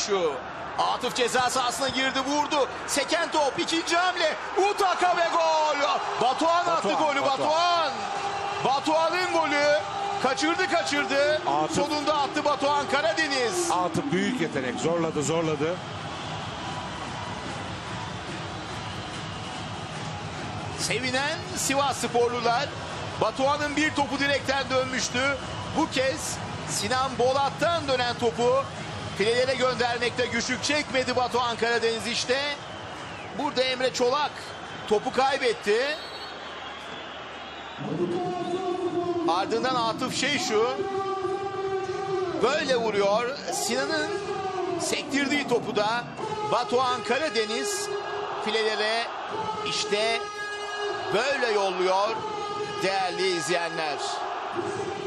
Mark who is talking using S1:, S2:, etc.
S1: vuruşu. Atıf ceza sahasına girdi, vurdu. Seken top, ikinci hamle. Utaka ve gol. Batuhan attı golü. Batuhan'ın golü. Kaçırdı.
S2: Atıf.
S1: Sonunda attı Batuhan Karadeniz.
S2: Atıf büyük yetenek. Zorladı.
S1: Sevinen Sivassporlular. Batuhan'ın bir topu direkten dönmüştü. Bu kez Sinan Bolat'tan dönen topu filelere göndermekte güçlük çekmedi Batuhan Karadeniz işte. Burada Emre Çolak topu kaybetti. Ardından Atıf Şeyşu böyle vuruyor. Sinan'ın sektirdiği topu da Batuhan Karadeniz filelere işte böyle yolluyor değerli izleyenler.